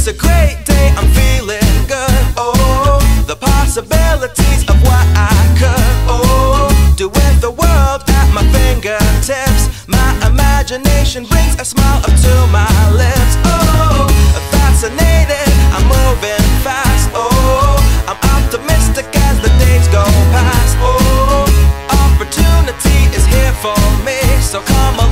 It's a great day, I'm feeling good. Oh, the possibilities of what I could, oh, do with the world at my fingertips. My imagination brings a smile up to my lips. Oh, fascinated, I'm moving fast. Oh, I'm optimistic as the days go past. Oh, opportunity is here for me, so come along.